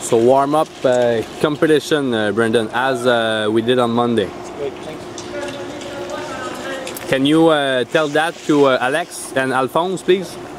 So warm up competition, Brendan, as we did on Monday. Great, thanks. Can you tell that to Alex and Alphonse, please?